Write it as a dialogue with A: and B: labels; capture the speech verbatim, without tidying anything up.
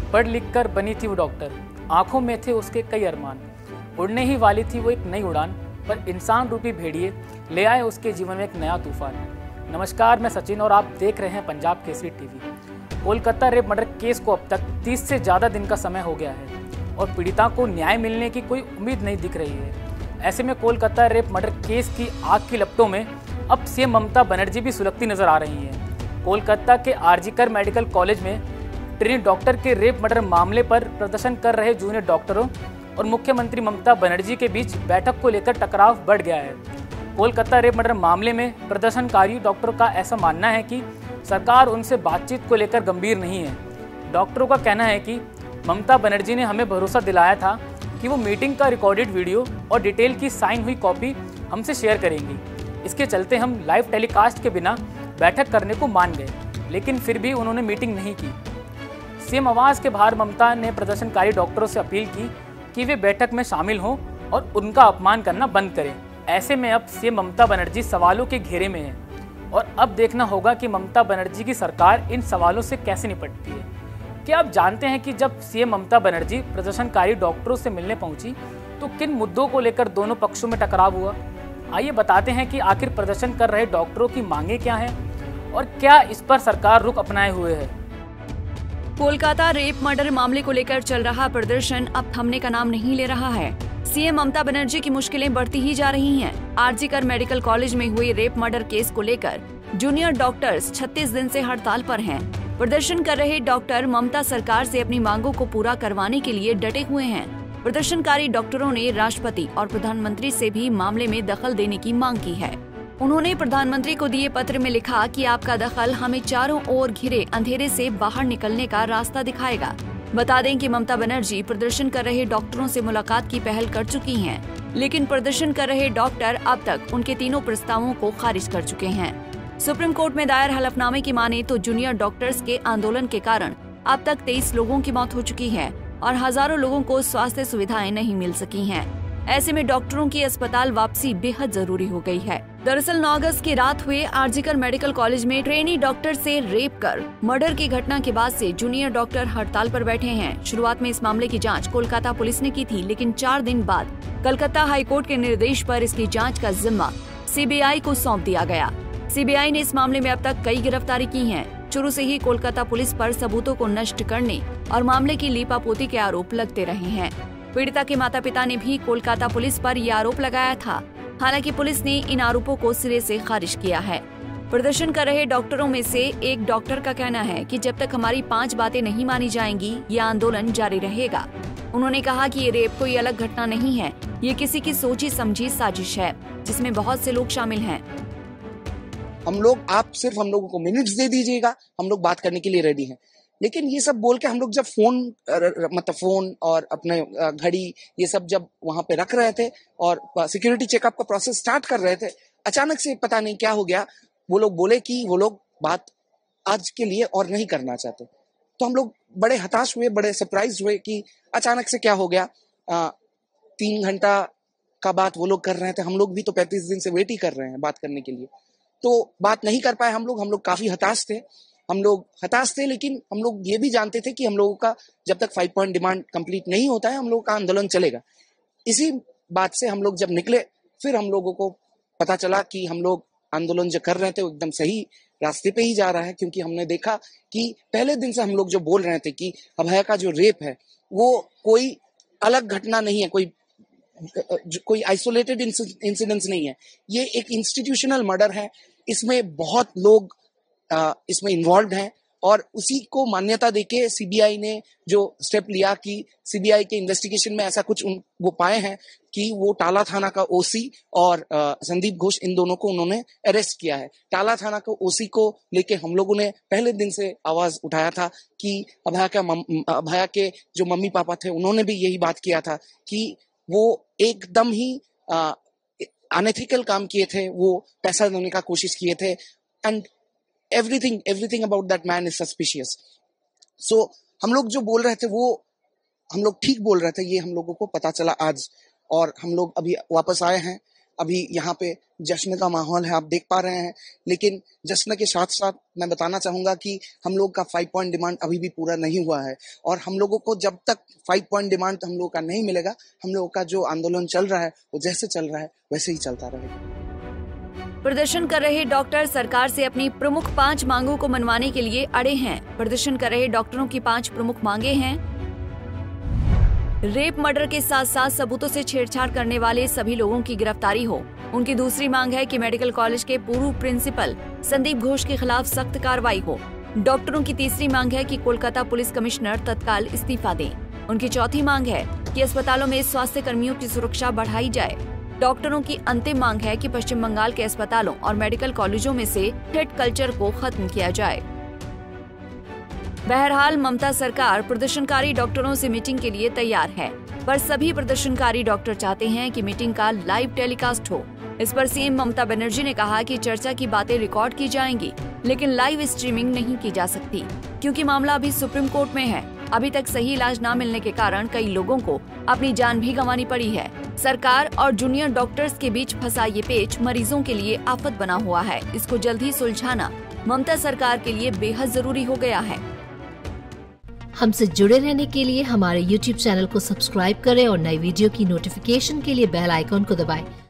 A: पढ़ लिख कर बनी थी वो डॉक्टर, आंखों में थे उसके कई अरमान। उड़ने ही वाली थी वो एक नई उड़ान, पर इंसान रूपी भेड़िए ले आए उसके जीवन में एक नया तूफान। नमस्कार, मैं सचिन और आप देख रहे हैं Punjab Kesari TV. Kolkata rape murder case को अब तक तीस से ज़्यादा दिन का समय हो गया है और पीड़िता को न्याय मिलने की कोई उम्मीद नहीं दिख रही है। ऐसे में कोलकाता रेप मर्डर केस की आग की लपटों में अब सीएम ममता बनर्जी भी सुलगती नजर आ रही हैं। कोलकाता के आरजीकर मेडिकल कॉलेज में ट्रेनी डॉक्टर के रेप मर्डर मामले पर प्रदर्शन कर रहे जूनियर डॉक्टरों और मुख्यमंत्री ममता बनर्जी के बीच बैठक को लेकर टकराव बढ़ गया है। कोलकाता रेप मर्डर मामले में प्रदर्शनकारी डॉक्टरों का ऐसा मानना है कि सरकार उनसे बातचीत को लेकर गंभीर नहीं है। डॉक्टरों का कहना है कि ममता बनर्जी ने हमें भरोसा दिलाया था कि वो मीटिंग का रिकॉर्डेड वीडियो और डिटेल की साइन हुई कॉपी हमसे शेयर करेंगी। इसके चलते हम लाइव टेलीकास्ट के बिना बैठक करने को मान गए, लेकिन फिर भी उन्होंने मीटिंग नहीं की। सीएम आवास के बाहर ममता ने प्रदर्शनकारी डॉक्टरों से अपील की कि वे बैठक में शामिल हों और उनका अपमान करना बंद करें। ऐसे में अब सीएम ममता बनर्जी सवालों के घेरे में हैं और अब देखना होगा कि ममता बनर्जी की सरकार इन सवालों से कैसे निपटती है। क्या आप जानते हैं कि जब सीएम ममता बनर्जी प्रदर्शनकारी डॉक्टरों से मिलने पहुंची तो किन मुद्दों को लेकर दोनों पक्षों में टकराव हुआ? आइए बताते हैं कि आखिर प्रदर्शन कर रहे डॉक्टरों की मांगे क्या हैं और क्या इस पर सरकार रुख अपनाए हुए है।
B: कोलकाता रेप मर्डर मामले को लेकर चल रहा प्रदर्शन अब थमने का नाम नहीं ले रहा है। सीएम ममता बनर्जी की मुश्किलें बढ़ती ही जा रही हैं। आरजीकर मेडिकल कॉलेज में हुए रेप मर्डर केस को लेकर जूनियर डॉक्टर्स छत्तीस दिन से हड़ताल पर हैं। प्रदर्शन कर रहे डॉक्टर ममता सरकार से अपनी मांगों को पूरा करवाने के लिए डटे हुए हैं। प्रदर्शनकारी डॉक्टरों ने राष्ट्रपति और प्रधानमंत्री से भी मामले में दखल देने की मांग की है। उन्होंने प्रधानमंत्री को दिए पत्र में लिखा कि आपका दखल हमें चारों ओर घिरे अंधेरे से बाहर निकलने का रास्ता दिखाएगा। बता दें कि ममता बनर्जी प्रदर्शन कर रहे डॉक्टरों से मुलाकात की पहल कर चुकी हैं, लेकिन प्रदर्शन कर रहे डॉक्टर अब तक उनके तीनों प्रस्तावों को खारिज कर चुके हैं। सुप्रीम कोर्ट में दायर हलफनामे की माने तो जूनियर डॉक्टर्स के आंदोलन के कारण अब तक तेईस लोगों की मौत हो चुकी है और हजारों लोगों को स्वास्थ्य सुविधाएं नहीं मिल सकी हैं। ऐसे में डॉक्टरों की अस्पताल वापसी बेहद जरूरी हो गई है। दरअसल नौ अगस्त की रात हुए आरजीकर मेडिकल कॉलेज में ट्रेनी डॉक्टर से रेप कर मर्डर की घटना के बाद से जूनियर डॉक्टर हड़ताल पर बैठे हैं। शुरुआत में इस मामले की जांच कोलकाता पुलिस ने की थी, लेकिन चार दिन बाद कलकत्ता हाईकोर्ट के निर्देश पर इसकी जांच का जिम्मा सीबीआई को सौंप दिया गया। सीबीआई ने इस मामले में अब तक कई गिरफ्तारी की हैं। शुरू से ही कोलकाता पुलिस पर सबूतों को नष्ट करने और मामले की लीपापोती के आरोप लगते रहे हैं। पीड़िता के माता पिता ने भी कोलकाता पुलिस पर यह आरोप लगाया था। हालांकि पुलिस ने इन आरोपों को सिरे से खारिज किया है। प्रदर्शन कर रहे डॉक्टरों में से एक डॉक्टर का कहना है कि जब तक हमारी पांच बातें नहीं मानी जाएंगी, यह आंदोलन जारी रहेगा। उन्होंने कहा कि ये रेप कोई अलग घटना नहीं है, ये किसी की सोची समझी साजिश है जिसमें बहुत से लोग शामिल हैं।
C: हम लोग आप सिर्फ हम लोगों को मिनट्स दे दीजिएगा, हम लोग बात करने के लिए रेडी हैं। लेकिन ये सब बोल के हम लोग जब फोन मतलब फोन और अपने घड़ी ये सब जब वहां पे रख रहे थे और सिक्योरिटी चेकअप का प्रोसेस स्टार्ट कर रहे थे, अचानक से पता नहीं क्या हो गया, वो लोग बोले कि वो लोग बात आज के लिए और नहीं करना चाहते। तो हम लोग बड़े हताश हुए, बड़े सरप्राइज हुए कि अचानक से क्या हो गया। आ, तीन घंटा का बात वो लोग कर रहे थे, हम लोग भी तो पैंतीस दिन से वेट ही कर रहे हैं बात करने के लिए। तो बात नहीं कर पाए हम लोग हम लोग काफी हताश थे हम लोग हताश थे लेकिन हम लोग ये भी जानते थे कि हम लोगों का जब तक फाइव पॉइंट डिमांड कंप्लीट नहीं होता है, हम लोगों का आंदोलन चलेगा। इसी बात से हम लोग जब निकले, फिर हम लोगों को पता चला कि हम लोग आंदोलन जो कर रहे थे वो एकदम सही रास्ते पे ही जा रहा है, क्योंकि हमने देखा कि पहले दिन से हम लोग जो बोल रहे थे कि अभया का जो रेप है वो कोई अलग घटना नहीं है, कोई कोई आइसोलेटेड इंसिडेंट्स नहीं है, ये एक इंस्टीट्यूशनल मर्डर है। इसमें बहुत लोग इसमें इन्वॉल्व हैं और उसी को मान्यता देके सीबीआई ने जो स्टेप लिया कि सीबीआई के इन्वेस्टिगेशन में ऐसा कुछ उन, वो पाए हैं कि वो टाला थाना का ओसी और आ, संदीप घोष, इन दोनों को उन्होंने अरेस्ट किया है। टाला थाना को ओसी को लेके हम लोगों ने पहले दिन से आवाज उठाया था कि अभया का अभया के जो मम्मी पापा थे उन्होंने भी यही बात किया था कि वो एकदम ही अनएथिकल काम किए थे, वो पैसा देने का कोशिश किए थे and everything everything about that man is suspicious. So हम लोग जो बोल रहे थे वो हम लोग ठीक बोल रहे थे, ये हम लोगों को पता चला आज, और हम लोग अभी वापस आए हैं अभी यहाँ पे जश्न का माहौल है, आप देख पा रहे हैं। लेकिन जश्न के साथ साथ मैं बताना चाहूँगा कि हम लोग का फाइव पॉइंट डिमांड अभी भी पूरा नहीं हुआ है, और हम लोगों को जब तक फाइव पॉइंट डिमांड हम लोगों का नहीं मिलेगा, हम लोगों का जो आंदोलन चल रहा है वो जैसे चल रहा है वैसे ही चलता रहेगा।
B: प्रदर्शन कर रहे डॉक्टर सरकार से अपनी प्रमुख पांच मांगों को मनवाने के लिए अड़े हैं। प्रदर्शन कर रहे डॉक्टरों की पांच प्रमुख मांगे हैं: रेप मर्डर के साथ साथ सबूतों से छेड़छाड़ करने वाले सभी लोगों की गिरफ्तारी हो। उनकी दूसरी मांग है कि मेडिकल कॉलेज के पूर्व प्रिंसिपल संदीप घोष के खिलाफ सख्त कार्रवाई हो। डॉक्टरों की तीसरी मांग है कि कोलकाता पुलिस कमिश्नर तत्काल इस्तीफा दें। उनकी चौथी मांग है कि अस्पतालों में स्वास्थ्य कर्मियों की सुरक्षा बढ़ाई जाए। डॉक्टरों की अंतिम मांग है कि पश्चिम बंगाल के अस्पतालों और मेडिकल कॉलेजों में से थ्रेट कल्चर को खत्म किया जाए। बहरहाल ममता सरकार प्रदर्शनकारी डॉक्टरों से मीटिंग के लिए तैयार है, पर सभी प्रदर्शनकारी डॉक्टर चाहते हैं कि मीटिंग का लाइव टेलीकास्ट हो। इस पर सीएम ममता बनर्जी ने कहा कि चर्चा की बातें रिकॉर्ड की जाएंगी, लेकिन लाइव स्ट्रीमिंग नहीं की जा सकती, क्योंकि मामला अभी सुप्रीम कोर्ट में है। अभी तक सही इलाज न मिलने के कारण कई लोगों को अपनी जान भी गंवानी पड़ी है। सरकार और जूनियर डॉक्टर्स के बीच फंसा ये पेच मरीजों के लिए आफत बना हुआ है। इसको जल्द ही सुलझाना ममता सरकार के लिए बेहद जरूरी हो गया है।
D: हमसे जुड़े रहने के लिए हमारे यूट्यूब चैनल को सब्सक्राइब करें और नई वीडियो की नोटिफिकेशन के लिए बेल आइकॉन को दबाएं।